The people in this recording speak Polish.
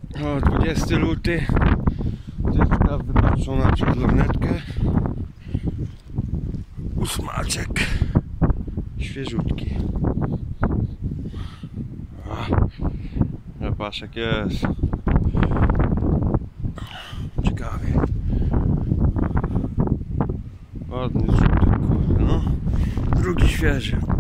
O, 20 luty. Dziewka wypatrzona przez lornetkę. Ósmaczek. Świeżutki. Zapaszek jest. Ciekawie. Ładny żółty, no. Drugi świeży.